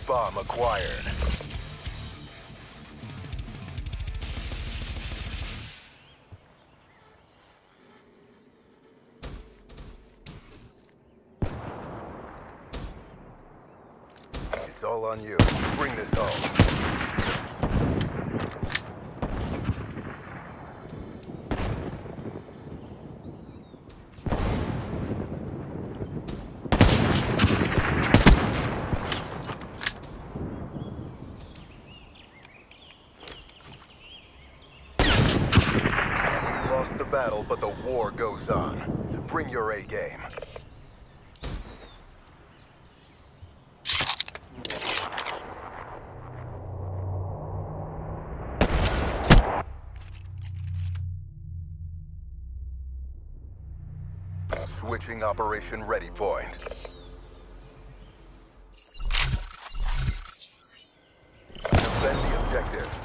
bomb acquired. It's all on you. Bring this home. The battle, but the war goes on. Bring your A game. Switching operation ready point. Defend the objective.